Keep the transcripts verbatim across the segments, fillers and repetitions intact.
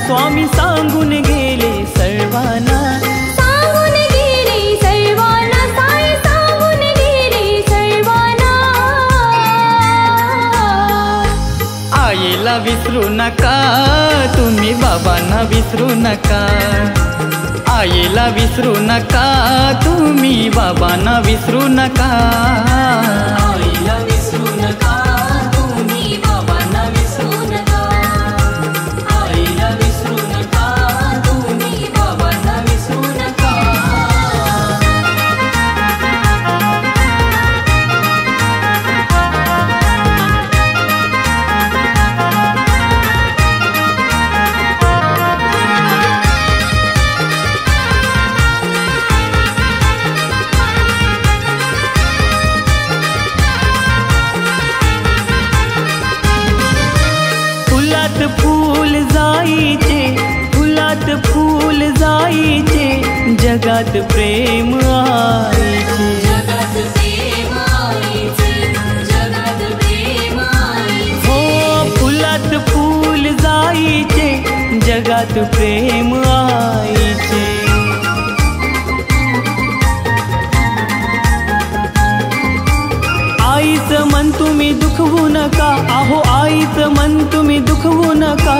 स्वामी सांगून गेले सर्वांना, सांगून गेले सर्वांना, साई सांगून गेले सर्वांना। आईला विसरू नका तुम्ही, बाबांना विसरू नका। आईला विसरू नका तुम्ही, बाबांना विसरू नका। आईला विसरू नका तुम्ही, बाबांना विसरू नका। आईला विसरू नका तुम्ही, बाबांना विसरू नका। फुलात फूल जाईचे, फुलात फूल जाईचे, जगात प्रेम आईचे। जगात प्रेम आईचे, जगात प्रेम आईचे। हो फुलात फूल जाईचे, जगात प्रेम आईचे। आईचं मन तुम्ही दुखवू नका, अहो आईचं मन तुम्ही दुखवू नका।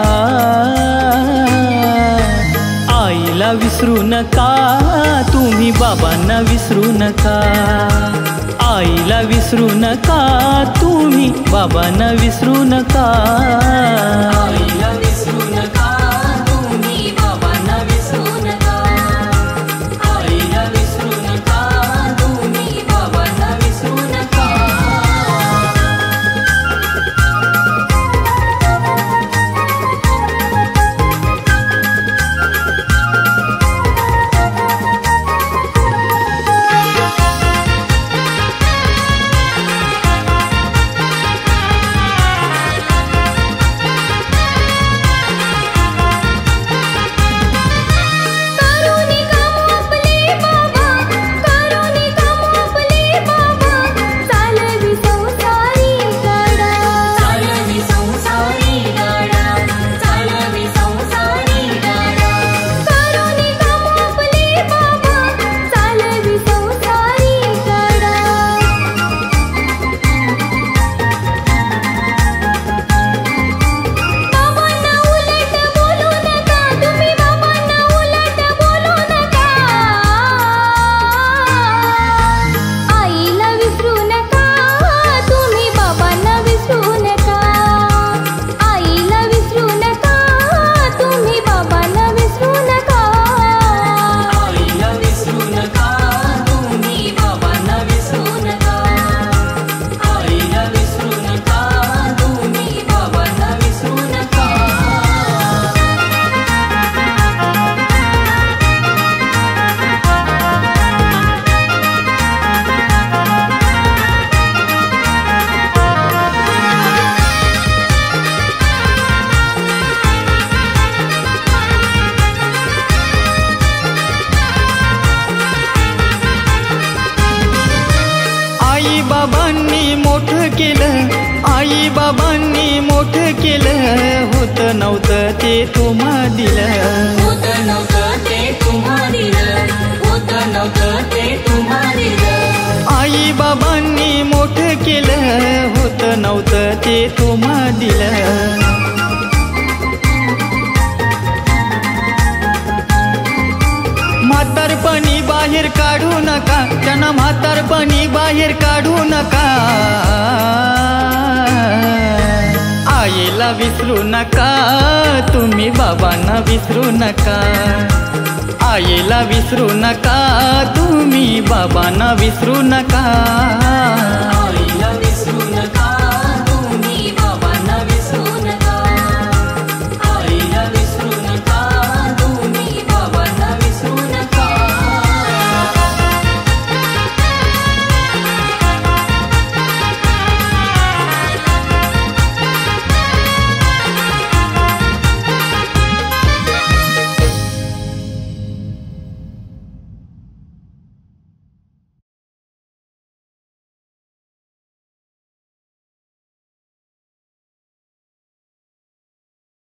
आईला विसरू नका तुम्ही, बाबांना विसरू नका। आईला विसरू नका तुम्ही, बाबांना विसरू नका। आईला विसरू नका तुम्ही, बाबांना विसरू नका। आईला विसरू नका तुम्ही, बाबांना विसरू नका। करुणी कामो आपले बाबा, करुणी कामो आपले बाबा, चालवी संसारी गाडा, चालवी संसारी गाडा, चालवी संसारी गाडा। करुणी कामो आपले बाबा, चालवी संसारी गाडा। बाबांना उलट बोलू नका तुम्ही, बाबांना उलट बोलू नका। आईला विसरू नका तुम्ही, बाबांना विसरू नका। आईला विसरू नका तुम्ही, बाबांना विसरू नका। आईला विसरू नका तुम्ही, बाबांना विसरू नका। आईला विसरू नका तुम्ही, बाबांना विसरू नका। आई बाबांनी मोठं केलं, आई बाबांनी मोठं केलं, होत नव्हतं ते तुम्हा दिलं। होत नव्हतं ते तुम्हा दिलं, होत नव्हतं ते तुम्हा दिलं। आई बाबांनी मोठं केलं, होत नव्हतं ते तुम्हा दिलं। म्हातारपणी बाहेर काढू नका, त्यांना म्हातारपणी बाहेर काढू नका। आईला विसरू नका तुम्ही, बाबांना विसरू नका। आईला विसरू नका तुम्ही, बाबांना विसरू नका।